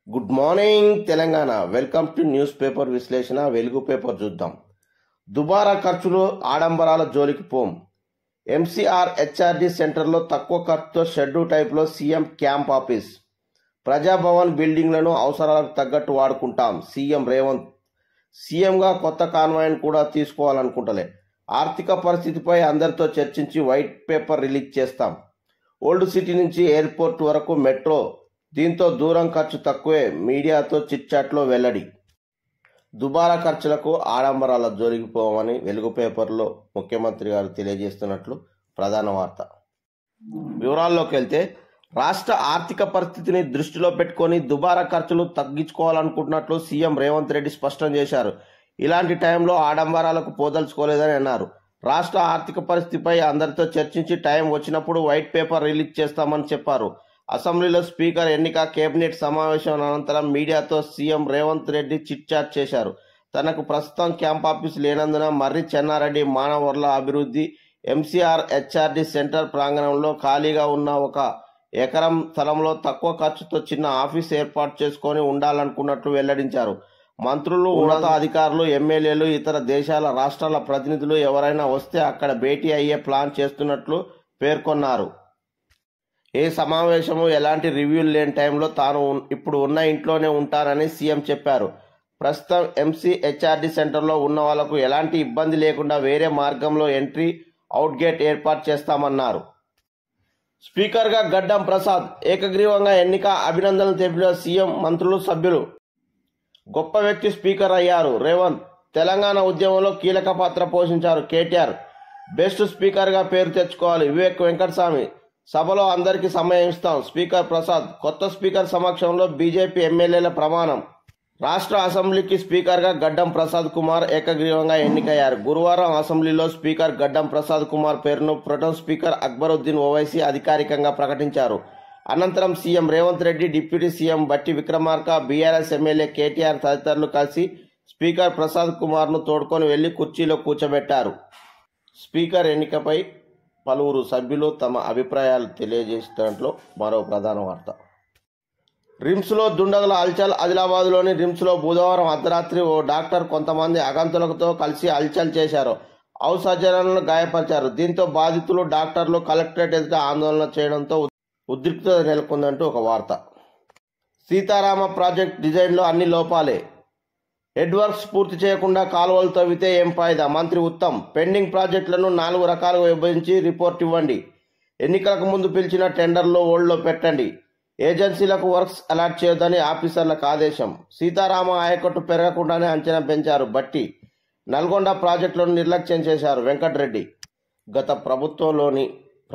Good morning Telangana. Welcome to news paper విశ్లేషణ. Velugu paper చూద్దాం. దుబారా ఖర్చులు ఆడంబరాల జోలికి పోం. ఎంసీఆర్ హెచ్ఆర్డి సెంటర్లో తక్కువ ఖర్చుతో షెడ్యూ టైప్లో సీఎం క్యాంప్ ఆఫీస్. ప్రజాభవన్ బిల్డింగ్లను అవసరాలకు తగ్గట్టు వాడుకుంటాం. సీఎం రేవంత్. సీఎంగా కొత్త కాన్వాయ్ను కూడా తీసుకోవాలనుకుంటలే. ఆర్థిక పరిస్థితిపై అందరితో చర్చించి వైట్ పేపర్ రిలీజ్ చేస్తాం. ఓల్డ్ సిటీ నుంచి ఎయిర్పోర్ట్ వరకు మెట్రో. దీంతో దూరం ఖర్చు తక్కువే. మీడియాతో చిట్చాట్లో వెల్లడి. దుబారా ఖర్చులకు ఆడంబరాల జోలికి పోవని వెలుగు పేపర్లో ముఖ్యమంత్రి గారు తెలియజేస్తున్నట్లు ప్రధాన వార్త. వివరాల్లోకి వెళ్తే, రాష్ట్ర ఆర్థిక పరిస్థితిని దృష్టిలో పెట్టుకొని దుబారా ఖర్చులు తగ్గించుకోవాలనుకుంటున్నట్లు సీఎం రేవంత్ రెడ్డి స్పష్టం చేశారు. ఇలాంటి టైంలో ఆడంబరాలకు పోదలుచుకోలేదని అన్నారు. రాష్ట్ర ఆర్థిక పరిస్థితిపై అందరితో చర్చించి టైం వచ్చినప్పుడు వైట్ పేపర్ రిలీజ్ చేస్తామని చెప్పారు. అసెంబ్లీలో స్పీకర్ ఎన్నిక, కేబినెట్ సమావేశం అనంతరం మీడియాతో CM Revanth Reddy chit chat చేశారు. తనకు ప్రస్తుతం క్యాంప్ ఆఫీస్ లేనందున మర్రి చెన్నారెడ్డి మానవ వనరుల అభివృద్ధి ఎంసీఆర్ హెచ్ఆర్డి సెంటర్ ప్రాంగణంలో ఖాళీగా ఉన్న 1 ఎకరం స్థలంలో తక్కువ ఖర్చుతో చిన్న ఆఫీస్ ఏర్పాటు చేసుకొని ఉండాలనుకున్నట్లు వెల్లడించారు. మంత్రులు, ఉన్నత అధికారులు, ఎమ్మెల్యేలు, ఇతర దేశాల రాష్ట్రాల ప్రతినిధులు ఎవరైనా వస్తే అక్కడ భేటీ అయ్యే ప్లాన్ చేస్తున్నట్లు పేర్కొన్నారు. ఏ సమావేశము, ఎలాంటి రివ్యూలు లేని టైంలో తాను ఇప్పుడు ఉన్న ఇంట్లోనే ఉంటానని సీఎం చెప్పారు. ప్రస్తుతం ఎంసీహెచ్ఆర్డి సెంటర్లో ఉన్న వాళ్లకు ఎలాంటి ఇబ్బంది లేకుండా వేరే మార్గంలో ఎంట్రీ, అవుట్ గేట్ ఏర్పాటు చేస్తామన్నారు. స్పీకర్గా గడ్డం ప్రసాద్ ఏకగ్రీవంగా ఎన్నిక. అభినందనలు తెలిపిన సీఎం, మంత్రులు, సభ్యులు. గొప్ప వ్యక్తి స్పీకర్ అయ్యారు రేవంత్. తెలంగాణ ఉద్యమంలో కీలక పాత్ర పోషించారు కేటీఆర్. బెస్ట్ స్పీకర్గా పేరు తెచ్చుకోవాలి వివేక్ వెంకటస్వామి. సభలో అందరికీ సమయం ఇస్తాం స్పీకర్ ప్రసాద్. కొత్త స్పీకర్ సమక్షంలో బీజేపీ ఎమ్మెల్యేల ప్రమాణం. రాష్ట్ర అసెంబ్లీకి స్పీకర్గా గడ్డం ప్రసాద్ కుమార్ ఏకగ్రీవంగా ఎన్నికయ్యారు. గురువారం అసెంబ్లీలో స్పీకర్ గడ్డం ప్రసాద్ కుమార్ పేరును ప్రొటెం స్పీకర్ అక్బరుద్దీన్ ఓవైసీ అధికారికంగా ప్రకటించారు. అనంతరం CM Revanth Reddy, deputy CM Bhatti Vikramarka, BRS MLA KTR తదితరులు కలిసి స్పీకర్ ప్రసాద్ కుమార్ను తోడ్కొని వెళ్లి కుర్చీలో కూర్చోబెట్టారు. స్పీకర్ ఎన్నికపై పలువురు సభ్యులు తమ అభిప్రాయాలు తెలియజేసినట్లు మరో ప్రధాన వార్త. రిమ్స్లో దుండగుల హల్చల్. ఆదిలాబాద్లోని రిమ్స్లో బుధవారం అర్ధరాత్రి ఓ డాక్టర్ కొంతమంది ఆగంతులతో కలిసి హల్చల్ చేశారు. హౌస్ సర్జన్లను గాయపరిచారు. దీంతో బాధితులు, డాక్టర్లు కలెక్టరేట్ ఎదుట ఆందోళన చేయడంతో ఉద్రిక్తత నెలకొందంటూ ఒక వార్త. సీతారామ ప్రాజెక్ట్ డిజైన్లో అన్ని లోపాలే. హెడ్ వర్క్స్ పూర్తి చేయకుండా కాలువలు తవ్వితే ఏం ఫాయిదా? మంత్రి ఉత్తమ్. పెండింగ్ ప్రాజెక్టులను 4 రకాలుగా విభజించి రిపోర్ట్ ఇవ్వండి. ఎన్నికలకు ముందు పిలిచిన టెండర్లో హోల్డ్లో పెట్టండి. ఏజెన్సీలకు వర్క్స్ అలాట్ చేయొద్దని ఆఫీసర్లకు ఆదేశం. సీతారామ ఆయకట్టు పెరగకుండానే అంచనా పెంచారు బట్టి. నల్గొండ ప్రాజెక్టులను నిర్లక్ష్యం చేశారు వెంకటరెడ్డి. గత ప్రభుత్వంలోని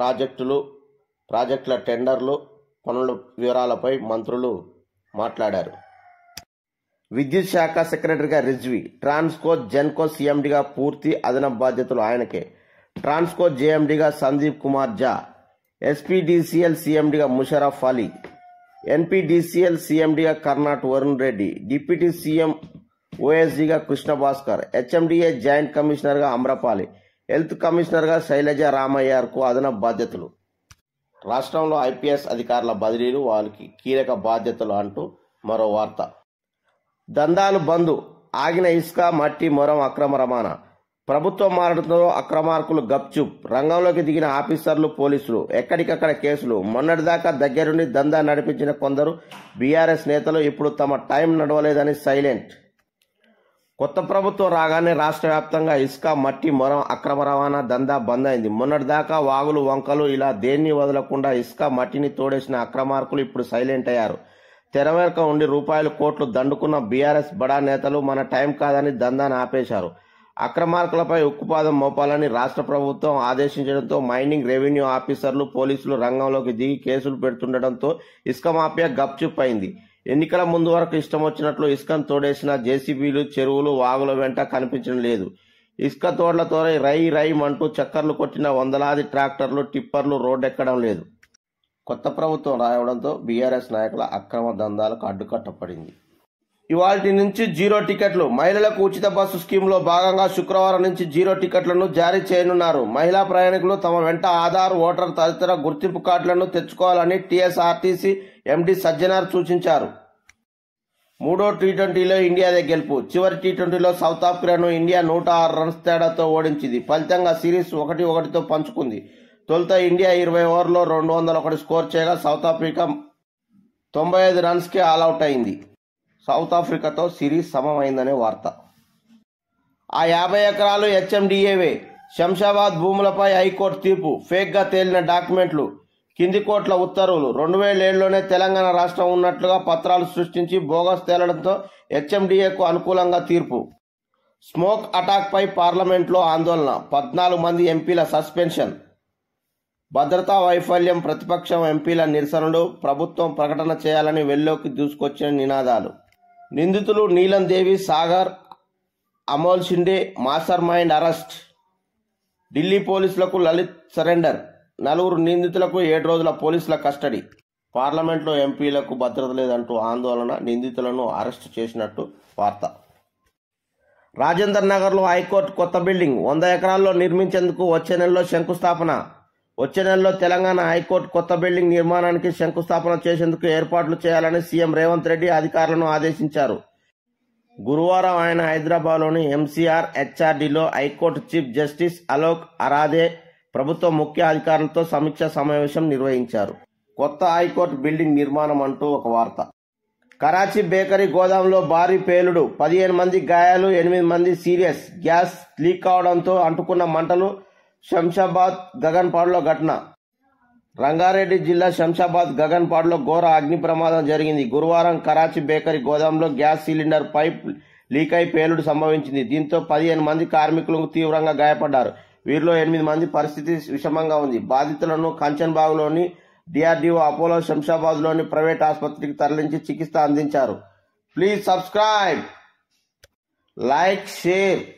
ప్రాజెక్టుల టెండర్లు, పనుల వివరాలపై మంత్రులు మాట్లాడారు. విద్యుత్ శాఖ సెక్రటరీగా రిజ్వీ. ట్రాన్స్కో, జెన్కో సీఎండీగా పూర్తి అదనపు బాధ్యతలు ఆయనకే. ట్రాన్స్కో జేఎండీగా సందీప్ కుమార్ ఝా. ఎస్పీడీసీఎల్ సీఎండీగా ముషరఫ్ అలీ. ఎన్పీడీసీఎల్ సీఎండీగా కర్నాట్ వరుణ్ రెడ్డి. డిప్యూటీ సీఎం ఓఎస్డీగా కృష్ణ భాస్కర్. హెచ్ఎండీఏ జాయింట్ కమిషనర్గా అమ్రపాలి. హెల్త్ కమిషనర్గా శైలజ రామయ్యకు అదనపు బాధ్యతలు. రాష్ట్రంలో ఐపీఎస్ అధికారుల బదిలీలు, వాళ్ళకి కీలక బాధ్యతలు అంటూ మరో వార్త. దందాలు బంద్. ఆగిన ఇసుక, మట్టి, మొరం అక్రమ రవాణా. ప్రభుత్వం మారడంతో అక్రమార్కులు గప్చుప్. రంగంలోకి దిగిన ఆఫీసర్లు, పోలీసులు. ఎక్కడికక్కడ కేసులు. మొన్నటిదాకా దగ్గరుండి దందా నడిపించిన కొందరు బీఆర్ఎస్ నేతలు ఇప్పుడు తమ టైం నడవలేదని సైలెంట్. కొత్త ప్రభుత్వం రాగానే రాష్ట్ర వ్యాప్తంగా ఇసుక, మట్టి, మొరం అక్రమ రవాణా దందా బంద్ అయింది. మొన్నటిదాకా వాగులు, వంకలు ఇలా దేన్ని వదలకుండా ఇసుక, మట్టిని తోడేసిన అక్రమార్కులు ఇప్పుడు సైలెంట్ అయ్యారు. తెర వెనుక ఉండి రూపాయలు కోట్లు దండుకున్న బీఆర్ఎస్ బడా నేతలు మన టైం కాదని దందాను ఆపేశారు. అక్రమార్కులపై ఉక్కుపాదం మోపాలని రాష్ట్ర ప్రభుత్వం ఆదేశించడంతో మైనింగ్, రెవెన్యూ ఆఫీసర్లు, పోలీసులు రంగంలోకి దిగి కేసులు పెడుతుండటంతో ఇసుక మాఫియా గప్చుప్ అయింది. ఎన్నికల ముందు వరకు ఇష్టం వచ్చినట్లు ఇసుకను తోడేసిన జేసీబీలు, చెరువులు, వాగుల వెంట కనిపించడం లేదు. ఇసుక తోడ్లతో రై మంటూ చక్కర్లు కొట్టిన వందలాది ట్రాక్టర్లు, టిప్పర్లు రోడ్డెక్కడం లేదు. కొత్త ప్రభుత్వం రావడంతో బీఆర్ఎస్ నాయకుల అక్రమ దందాలకు అడ్డుకట్ట పడింది. ఇవాల్టి నుంచి 0 టికెట్లు. మహిళలకు ఉచిత బస్సు స్కీమ్లో భాగంగా శుక్రవారం నుంచి 0 టికెట్లను జారీ చేయనున్నారు. మహిళా ప్రయాణికులు తమ వెంట ఆధార్, ఓటర్ తదితర గుర్తింపు కార్డులను తెచ్చుకోవాలని టీఎస్ఆర్టీసీ ఎండీ సజ్జనార్ సూచించారు. మూడో టీ20లో ఇండియాదే గెలుపు. చివరి టీ20లో సౌత్ ఆఫ్రికాను ఇండియా 106 రన్స్ తేడాతో ఓడించింది. ఫలితంగా సిరీస్ 1-1తో పంచుకుంది. తొలుత ఇండియా 20 ఓవర్లలో 201 స్కోర్ చేయగా సౌత్ ఆఫ్రికా 95 రన్స్కే ఆల్అవుట్ అయింది. సౌత్ ఆఫ్రికాతో సిరీస్ సమమైందనే వార్త. ఆ 50 ఎకరాలు హెచ్ఎండిఏవే. శంషాబాద్ భూములపై హైకోర్టు తీర్పు. ఫేక్గా తేలిన డాక్యుమెంట్లు, కింది కోర్టుల ఉత్తర్వులు. 2007లోనే తెలంగాణ రాష్ట్రం ఉన్నట్లుగా పత్రాలు సృష్టించి బోగస్ తేలడంతో హెచ్ఎండిఏకు అనుకూలంగా తీర్పు. స్మోక్ అటాక్పై పార్లమెంట్లో ఆందోళన. 14 మంది ఎంపీల సస్పెన్షన్. భద్రతా వైఫల్యం, ప్రతిపక్షం ఎంపీల నిరసనలు, ప్రభుత్వం ప్రకటన చేయాలని వెల్లోకి దూసుకొచ్చిన నినాదాలు. నిందితులు Neelam Devi, Sagar, Amol Shinde, master mind arrest. Delhi పోలీసులకు లలిత్ సరెండర్. 4 నిందితులకు 7 రోజుల పోలీసుల కస్టడీ. పార్లమెంట్లో ఎంపీలకు భద్రత లేదంటూ ఆందోళన, నిందితులను అరెస్టు చేసినట్టు వార్త. రాజేందర్ నగర్లో హైకోర్టు కొత్త బిల్డింగ్ 100 ఎకరాల్లో నిర్మించేందుకు వచ్చే నెలలో శంకుస్థాపన. వచ్చే నెలలో తెలంగాణ హైకోర్టు కొత్త బిల్డింగ్ నిర్మాణానికి శంకుస్థాపన చేసేందుకు ఏర్పాట్లు చేయాలని సీఎం రేవంత్ రెడ్డి అధికారులను ఆదేశించారు. గురువారం ఆయన హైదరాబాద్లోని ఎంసీఆర్ హెచ్ఆర్డీలో high court chief justice Alok Aradhe, ప్రభుత్వ ముఖ్య అధికారులతో సమీక్షా సమావేశం నిర్వహించారు. కొత్త హైకోర్టు బిల్డింగ్ నిర్మాణం అంటూ ఒక వార్త. కరాచీ బేకరీ గోదాంలో భారీ పేలుడు, 15 మంది గాయాలు, 8 మంది సీరియస్. గ్యాస్ లీక్ కావడంతో అంటుకున్న మంటలు. శంషాబాద్ గగన్పాడులో ఘటన. రంగారెడ్డి జిల్లా శంషాబాద్ గగన్పాడులో ఘోర అగ్ని ప్రమాదం జరిగింది. గురువారం కరాచీ బేకరీ గోదాంలో గ్యాస్ సిలిండర్ పైప్ లీక్ అయి పేలుడు సంభవించింది. దీంతో 15 మంది కార్మికులు తీవ్రంగా గాయపడ్డారు. వీరిలో 8 మంది పరిస్థితి విషమంగా ఉంది. బాధితులను కంచన్బాగ్లోని డిఆర్డీఓ, అపోలో శంషాబాద్లోని ప్రైవేట్ ఆసుపత్రికి తరలించి చికిత్స అందించారు. Please subscribe, like, share.